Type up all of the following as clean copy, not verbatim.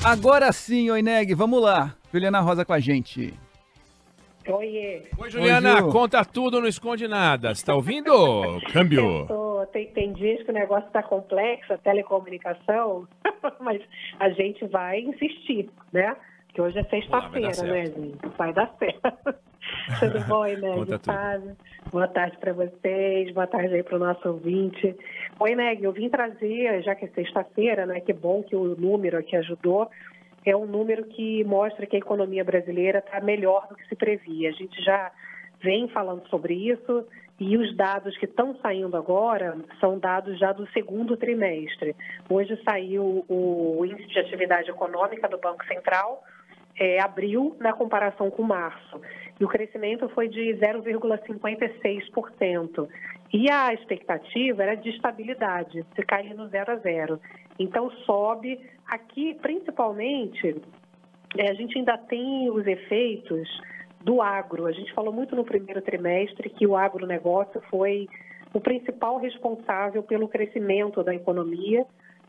Agora sim, Oineg, vamos lá. Juliana Rosa com a gente. Oiê. Oi, Juliana, Oi, conta tudo, não esconde nada. Você tá ouvindo? Câmbio. Tem dias que o negócio está complexo, a telecomunicação, mas a gente vai insistir, né? Que hoje é sexta-feira, né, gente? Vai dar certo. Tudo bom, Ineg? Boa tarde para vocês, boa tarde aí para o nosso ouvinte. Oi, Ineg, eu vim trazer, já que é sexta-feira, né? Que bom que o número aqui ajudou. É um número que mostra que a economia brasileira está melhor do que se previa. A gente já vem falando sobre isso e os dados que estão saindo agora são dados já do segundo trimestre. Hoje saiu o Índice de Atividade Econômica do Banco Central, abril, na comparação com março. E o crescimento foi de 0,56%. E a expectativa era de estabilidade, ficar ali no 0 a 0. Então, sobe. Aqui, principalmente, a gente ainda tem os efeitos do agro. A gente falou muito no primeiro trimestre que o agronegócio foi o principal responsável pelo crescimento da economia.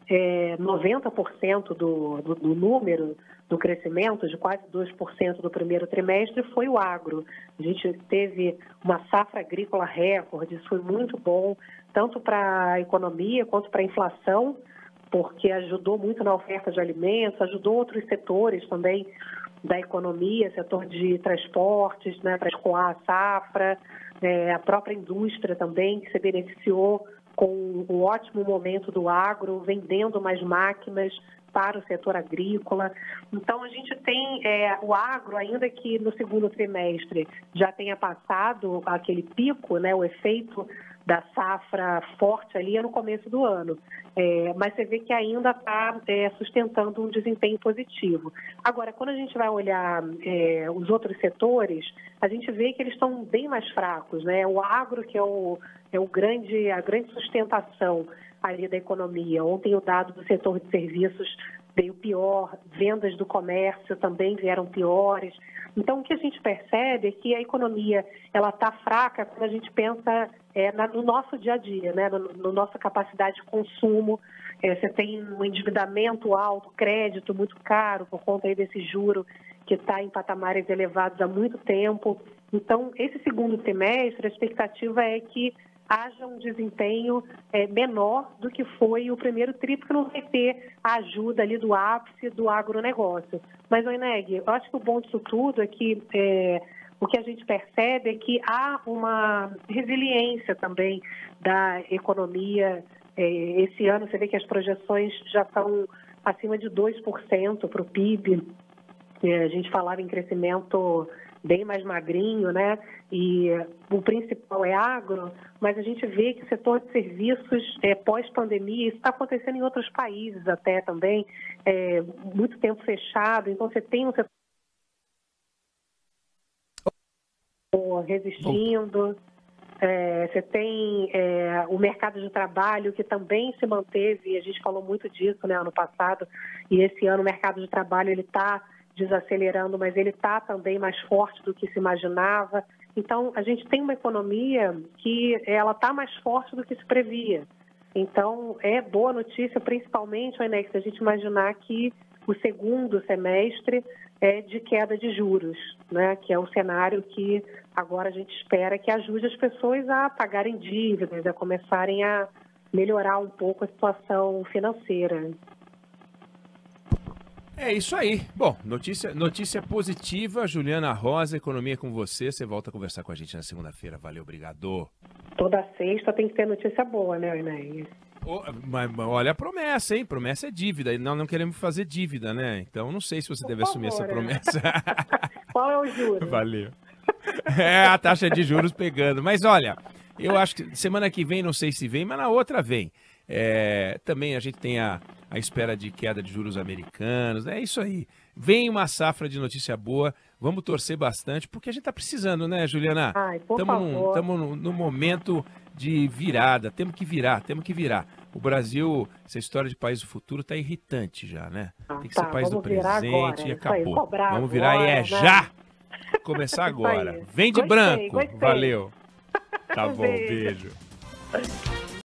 90% do número do crescimento, de quase 2% do primeiro trimestre, foi o agro. A gente teve uma safra agrícola recorde, isso foi muito bom, tanto para a economia quanto para a inflação, porque ajudou muito na oferta de alimentos, ajudou outros setores também da economia, setor de transportes, né, para escoar a safra, a própria indústria também, que se beneficiou com o ótimo momento do agro, vendendo mais máquinas para o setor agrícola. Então, a gente tem o agro, ainda que no segundo trimestre já tenha passado aquele pico, né, o efeito da safra forte ali no começo do ano. Mas você vê que ainda está sustentando um desempenho positivo. Agora, quando a gente vai olhar os outros setores, a gente vê que eles estão bem mais fracos, né? O agro, que é a grande sustentação ali da economia. Ontem o dado do setor de serviços veio pior, vendas do comércio também vieram piores. Então, o que a gente percebe é que a economia ela está fraca quando a gente pensa no nosso dia a dia, né? No nossa capacidade de consumo. Você tem um endividamento alto, crédito muito caro por conta aí desse juro que está em patamares elevados há muito tempo. Então, esse segundo trimestre, a expectativa é que haja um desempenho menor do que foi o primeiro tri, porque não vai ter a ajuda ali do ápice do agronegócio. Mas, Oineg, eu acho que o bom disso tudo é que o que a gente percebe é que há uma resiliência também da economia. Esse ano você vê que as projeções já estão acima de 2% para o PIB. A gente falava em crescimento bem mais magrinho, né? E o principal é agro, mas a gente vê que o setor de serviços pós-pandemia, isso está acontecendo em outros países até também, muito tempo fechado, então você tem um setor resistindo, você tem o mercado de trabalho que também se manteve, a gente falou muito disso, né, ano passado, e esse ano o mercado de trabalho ele está desacelerando, mas ele está também mais forte do que se imaginava. Então, a gente tem uma economia que ela está mais forte do que se previa. Então, é boa notícia, principalmente, né, se a gente imaginar que o segundo semestre é de queda de juros, né, que é o cenário que agora a gente espera que ajude as pessoas a pagarem dívidas, a começarem a melhorar um pouco a situação financeira. É isso aí. Bom, notícia positiva. Juliana Rosa, Economia com você. Você volta a conversar com a gente na segunda-feira. Valeu, obrigado. Toda sexta tem que ter notícia boa, né, Inês? Mas olha a promessa, hein? Promessa é dívida. E nós não queremos fazer dívida, né? Então não sei se você deve assumir essa promessa. Qual é o juro? Valeu. A taxa de juros pegando. Mas olha, eu acho que semana que vem, não sei se vem, mas na outra vem. Também a gente tem a espera de queda de juros americanos, é isso aí. Vem uma safra de notícia boa, vamos torcer bastante, porque a gente está precisando, né, Juliana? Estamos no momento de virada, temos que virar. O Brasil, essa história de país do futuro está irritante já, né? Tem que ser país do presente e acabou. Vamos virar agora, e já! Começar agora. Vem de branco. Gostei. Valeu. Tá bom, beijo.